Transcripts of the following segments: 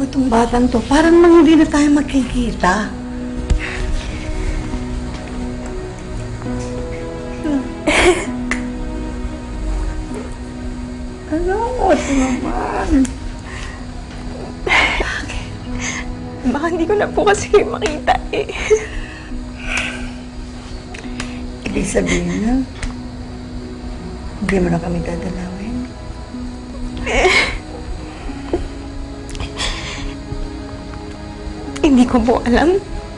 tong batang to? Parang nang hindi na tayo magkikita. Ano? Naman. Bakit? Baka hindi ko na po kasi makita eh. Ibig sabihin na, hindi mo na kami dadalawin. Hindi ko po alam.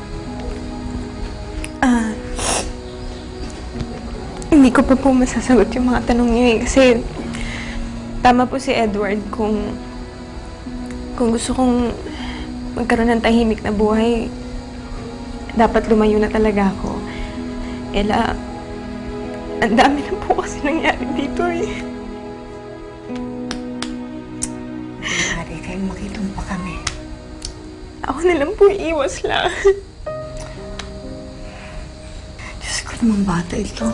Hindi ko pa po masasagot yung mga tanong niyo eh. Kasi tama po si Edward kung gusto kong magkaroon ng tahimik na buhay, dapat lumayo na talaga ako. Ella, ang dami na po kasi nangyari dito eh. Maaari kayong makitumpa kami. Ako na lang po iwas lang. Diyos ko naman bata ito.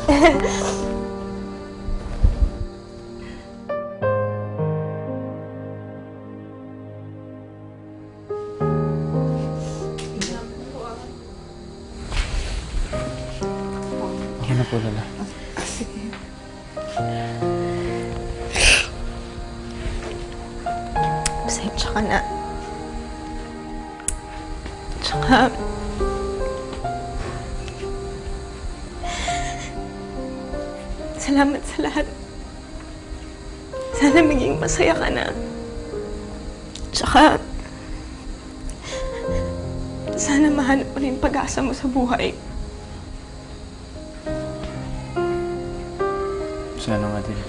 Okay na po, Lola. Sige. Pasensya ka na. Tsaka, salamat sa lahat. Sana maging masaya ka na. Tsaka, sana mahanap mo rin pag-asa mo sa buhay. Sana nga din.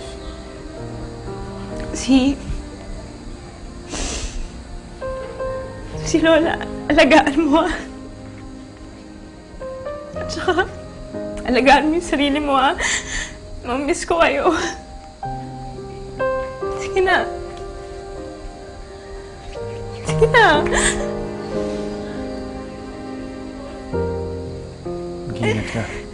Si Lola, alagaan mo ah. At saka, alagaan mo yung sarili mo ah. Mamiss ko kayo. Sige na. Sige na. Mag-ingat ka.